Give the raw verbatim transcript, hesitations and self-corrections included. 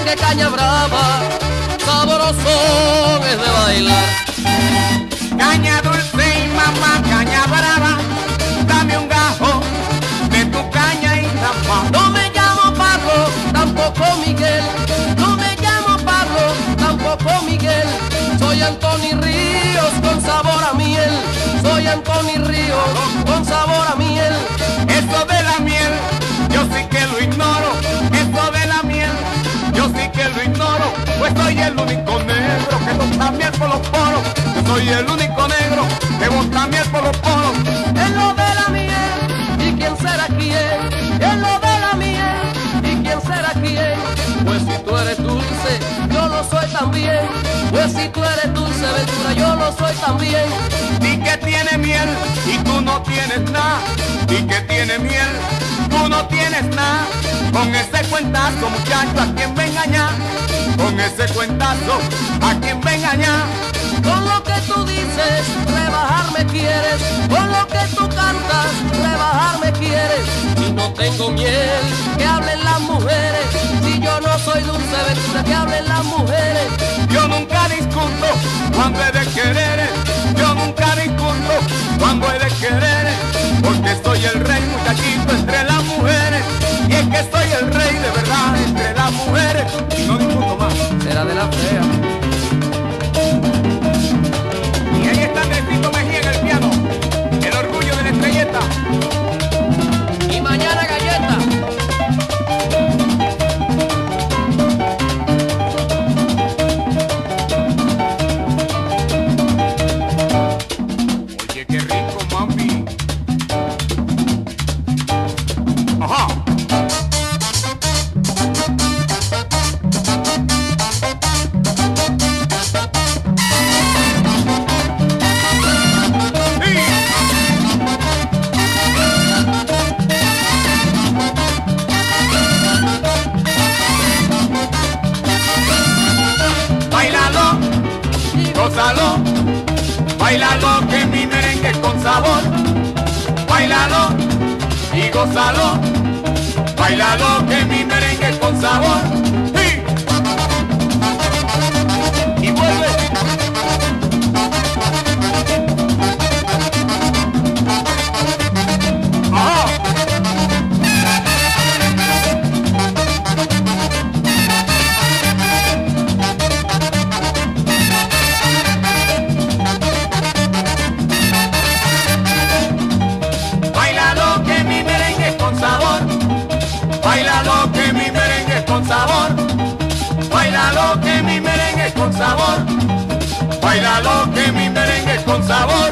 que caña brava, sabroso es de bailar. Caña dulce y mamá, caña brava, dame un gajo de tu caña y nada. No me llamo Pablo, tampoco Miguel. No me llamo Pablo, tampoco Miguel. Soy Antoni Ríos con sabor a miel. Soy Antoni Ríos con sabor a miel. Eso de la miel, yo sí que lo ignoro. Eso de la miel, yo sí que lo ignoro. Pues soy el único negro que bota miel por los poros. Yo soy el único negro que bota miel por los poros. Es lo de la miel, ¿y quién será quién? Es lo de la miel, ¿y quién será quién? Pues si tú eres dulce, yo lo soy también. Pues si tú eres dulce, Ventura, yo lo soy también. Di que tiene miel y tú no tienes nada. Di que tiene miel, tú no tienes nada. Con ese cuentazo, muchacho, a quien me engaña. Con ese cuentazo, a quien me engaña. Con lo que tú dices, rebajarme quieres. Con lo que tú cantas, rebajarme quieres. Y no tengo miel, que hablen las mujeres. Si yo no soy dulce, Ventura, que hablen las mujeres. Yo nunca discuto cuando he de querer. Yo nunca discuto cuando he de querer. Porque soy el rey, muchachito, entre las mujeres. Y es que soy el rey de verdad entre las mujeres. Y no discuto más. Será de la fea. Y ahí está Andresito Mejía en el piano, el orgullo de la estrelleta. Y mañana galleta. Oye, qué rico, mami. Ajá. Báilalo, gózalo, báilalo que mi merengue es con sabor. Báilalo y gózalo, báilalo que mi merengue es con sabor. Sí. Y vuelve. Ajá. Báilalo que mi merengue es con sabor. Báilalo que mi merengue es con sabor. Báilalo que mi merengue es con sabor. Báilalo que mi merengue es con sabor.